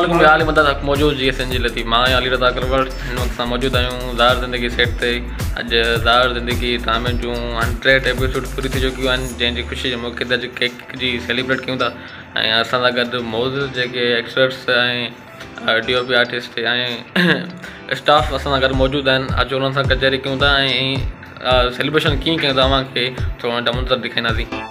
अस्सलाम वालेकुम आली मदद मौजूद जी सिंधी लती मां अली रज़ा करवट इन वक्त सां मौजूद आहियूं ज़ाहर ज़िंदगी सेट ते। अॼु ज़ाहर ज़िंदगी ड्रामे जूं 100 एपिसोड पूरी थी चुकियूं आहिनि, जंहिंजी ख़ुशी जे मौक़े ते अॼु केक जी सेलिब्रेट कयूं था। ऐं असां सां गॾु मौजूदु जेके एक्सपर्ट्स ऐं DOP आर्टिस्ट ऐं स्टाफ असां सां गॾु मौजूदु आहिनि। अॼु उन्हनि सां कचहरी कयूं था ऐं सेलिब्रेशन कीअं कयूं था तव्हांखे थोरो डमनज़र ॾेखारींदासीं।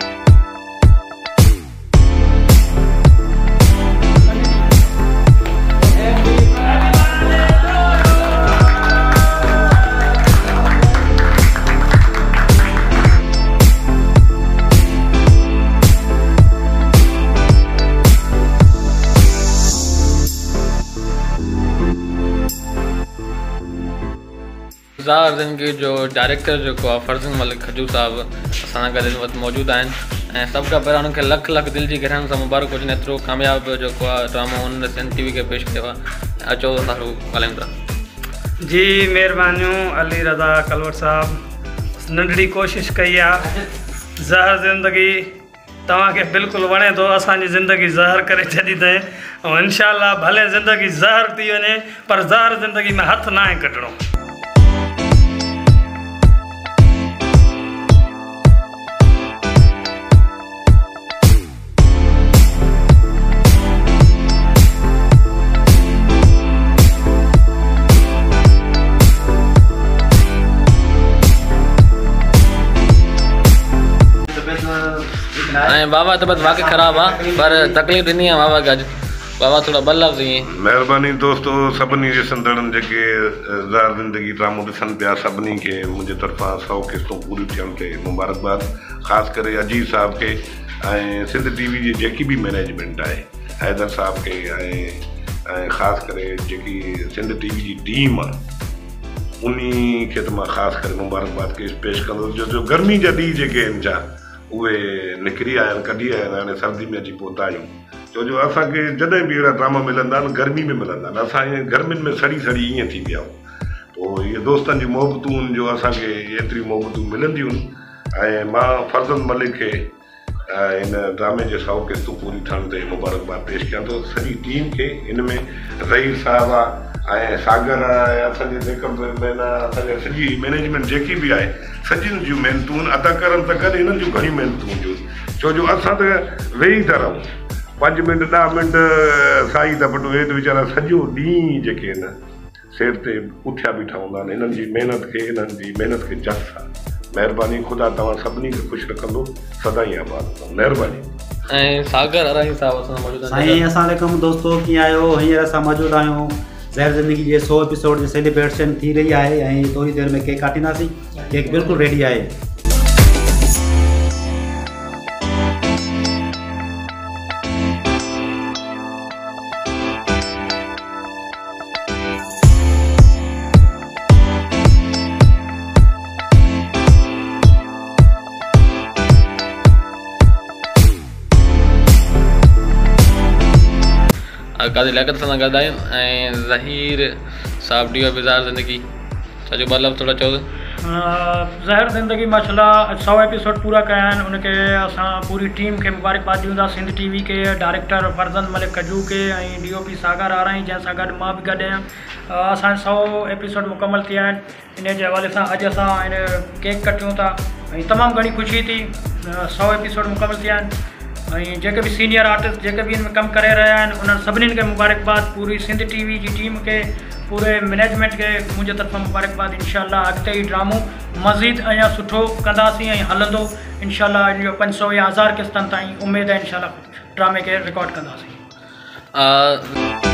ज़ाहर ज़िंदगी जो डायरेक्टर जेको आहे फर्ज़न मलिक खजू साहब असां सां गॾु वटि मौजूदु आहिनि ऐं सभु खां पहिरियों उन्हनि खे लख लख दिलि जी गहराइयुनि सां मुबारक हुजनि, एतिरो कामयाबु जेको आहे ड्रामो हुन सिंध TV खे पेश कयो आहे। अचो असां ॻाल्हायूं था। जी महिरबानियूं अली रज़ा कलवट साहब, नंढड़ी कोशिशि कई आहे। ज़हर ज़िंदगी तव्हांखे बिल्कुलु वणे थो, असांजी ज़िंदगी ज़हर करे छॾी अथई ऐं इनशाअल्लाह भले ज़िंदगी ज़हर थी वञे पर ज़हर ज़िंदगी में हथु न आहे कढणो। बाबा तबियत वाकई ख़राब आहे पर तकलीफ़ ॾिनी आहे बाबा खे। अॼु बाबा थोड़ा ॿ लफ़्ज़ ईअं। महिरबानी दोस्तो, सभिनी ॾिसंदड़नि जेके ज़ाहर ज़िंदगी ड्रामो ॾिसनि पिया सभिनी खे मुंहिंजे तरफ़ां 100 क़िस्तूं पूरी थियण ते मुबारकबाद। ख़ासि करे अजीत साहब खे ऐं सिंध TV जी जेकी बि मैनेजमेंट आहे, हैदर साहब खे ऐं ख़ासि करे जेकी सिंध TV जी टीम आहे उन खे त मां ख़ासि करे मुबारकबाद पेश कंदुसि। जो गर्मी जा ॾींहं जेके आहिनि छा उहे निकिरी आया आहिनि, कढी आया आहिनि, हाणे सर्दी में अची पहुता आहियूं। छो जो असांखे जॾहिं बि अहिड़ा ड्रामा मिलंदा आहिनि गर्मी में मिलंदा आहिनि, असां ईअं गर्मियुनि में सड़ी सड़ी ईअं थी विया आहियूं। पोइ इहे दोस्तनि जी मोहबतूं जो असांखे एतिरियूं मोहबतूं मिलंदियूं ऐं मां फर्ज़न मलिक खे इन ड्रामे जे 100 क़िस्तूं पूरी थियण ते मुबारकबाद पेश कयां थो, सॼी टीम खे। इन में ज़हीर साहब आहे ऐं सागर आहे, असांजे जेका असांजे सॼी मैनेजमेंट जेकी बि आहे सॼियुनि जूं महिनतूं अदाकारनि त गॾु हिननि जूं घणियूं महिनतूं हूंदियूं। छो जो असां त वेही था रहूं 5 मिंट 10 मिंट साई था पटूं, हे त वीचारा सॼो ॾींहुं जेके आहिनि सेट ते उथिया बीठा हूंदा आहिनि। हिननि जी महिनत खे जस आहे। महिरबानी, ख़ुदा तव्हां सभिनी खे ख़ुशि रखंदो, सदाईं आबाद। महिरबानी। ऐं सागर अराही साहब असां मौजूदु आहिनि। साईं अस्सलाम वालेकुम दोस्तो, कीअं आहियो? हींअर असां मौजूदु आहियूं ज़हर ज़िंदगी जे 100 एपिसोड जी सेलिब्रेशन थी रही आहे ऐं थोरी देरि में केक काटींदासीं। केक बिल्कुलु रेडी आहे। काज़ी लियाकत सां गॾु आहियूं ऐं ज़हीर साहब DOP ज़ाहर ज़िंदगी छा जो ॿ लफ़्ज़ थोरा चओ। ज़हर ज़िंदगी माशाल्लाह 100 एपिसोड पूरा कया आहिनि, उनखे असां पूरी टीम खे मुबारकबाद ॾियूं था। सिंध TV के डायरेक्टर फर्ज़न मलिक खजू के ऐं DOP सागर आराही जंहिंसां गॾु मां बि गॾु आहियां। असां 100 एपिसोड मुकमल थिया आहिनि। इन जे हवाले सां अॼु असां हिन केक कटियूं था ऐं तमामु घणी ख़ुशी थी। 100 एपिसोड मुकमल थिया आहिनि ऐं जेके बि सीनियर आर्टिस्ट जेके बि हिन में कमु करे रहिया आहिनि उन्हनि सभिनीनि खे मुबारकबाद। पूरी सिंध TV जी टीम खे, पूरे मैनेजमेंट खे मुंहिंजे तरफ़ां मुबारकबाद। इनशाअल्लाह अॻिते ई ड्रामो मज़ीद अञा सुठो कंदासीं ऐं हलंदो। इनशाअल्लाह इन जो 500 या 1000 क़िस्तनि ताईं उमेद आहे। इनशाअल्लाह ड्रामे खे रिकॉर्ड कंदासीं।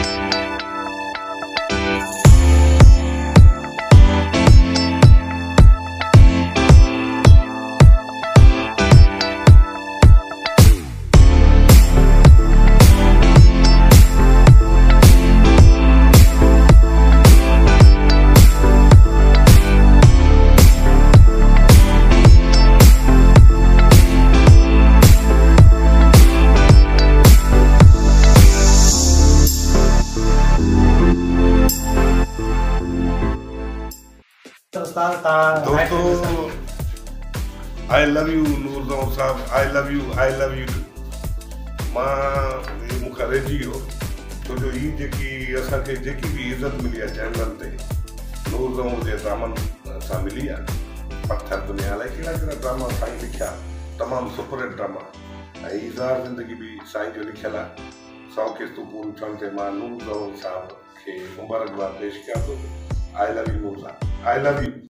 दोस्तों, I love you Noor Sahab, I love you. मां मूंखां रहिजी वियो छो जो हीअ जेकी असांखे जेकी बि इज़त मिली आहे चैनल ते नूर ज़हूर जे ड्रामनि सां मिली आहे। पत्थर दुनिया अलाए कहिड़ा कहिड़ा ड्रामा साईं लिखिया, तमामु सुपरहिट ड्रामा। ऐं हीअ ज़ाहर ज़िंदगी बि साईं जो लिखियलु आहे। 100 क़िस्तूं पूरी थियण ते मां नूर ज़हूर साहब खे मुबारकबाद पेश कयां थो। I love you Noor Sahab, I love U.